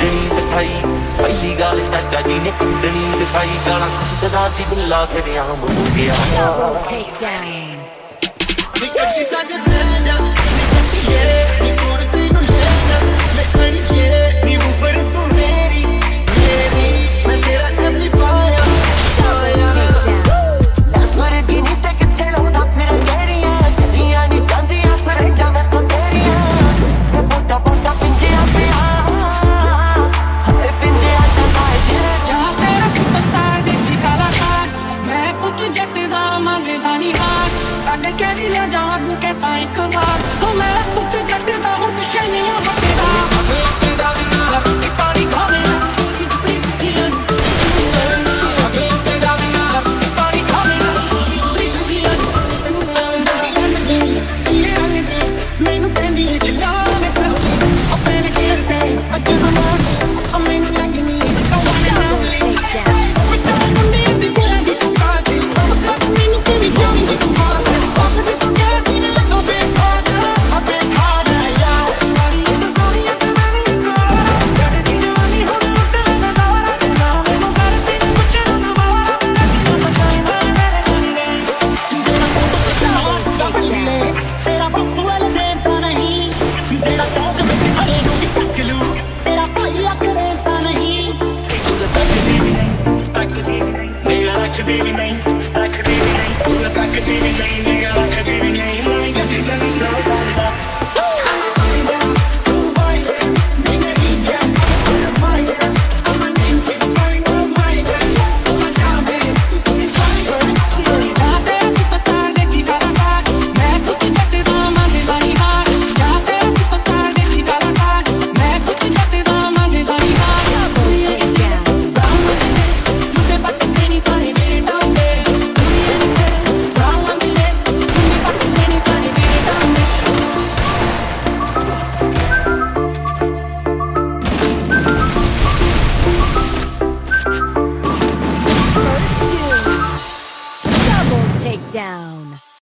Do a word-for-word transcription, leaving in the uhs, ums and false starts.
ਕੱਢਣੀ ਦਿਖਾਈ ਪਹਿਲੀ ਗੱਲ ਚਾਚਾ ਜੀ ਨੇ ਕੱਢਣੀ ਦਿਖਾਈ ਗਾਲਾਂ ਕੱਢਦਾ ਸੀ ਗੁੱਲਾ ਫਿਰ ਆਮ ਹੋ ਗਿਆ ਨੀ ਕੱਢੀ ਸਾਡੇ ਦਿਲ ਜਾ ਨੀ ਕੱਢੀਏ ਨੀ ਕੁੜਤੀ ਨੂੰ ਲੈ ਜਾ ਮੈਂ ਕਣੀਏ ਨੀ ਬੂਫਰ ਤੂੰ ਮੇਰੀ ਮੇਰੀ ਮੈਂ ਤੇਰਾ ਐਮਪਲੀਫਾਇਰ ਆਇਆ ਲੱਭਰ ਦੀ ਨੀ ਤੇ ਕਿੱਥੇ ਲਾਉਂਦਾ ਫਿਰ ਗੇੜੀਆਂ ਚੱਲੀਆਂ ਨੀ ਜਾਂਦੀਆਂ ਫਰੇਟਾਂ ਮੈਂ ਤੋਂ ਤੇਰੀਆਂ ਮੈਂ ਪੋਟਾ ਪੋਟਾ ਪਿੰਜਿਆ ਪਿਆ ਹਏ ਪਿੰਜਿਆ ਜਾਂਦਾ ਜਿਹੜਾ ਜਾ ਤੇਰਾ ਸੁਪਰਸਟਾਰ ਦੇਸੀ ਕਲਾਕਾਰ ਮੈਂ ਪੁੱਤ ਜੱਟ ਦਾ ਮੰਗਦਾ ਨੀ ਹਾਰ ਕੱਢ ਕੇ ਵੀ ਲੈ ਜਾ ਅੱਗੂ ਕੇ ਤਾਂ ਇੱਕ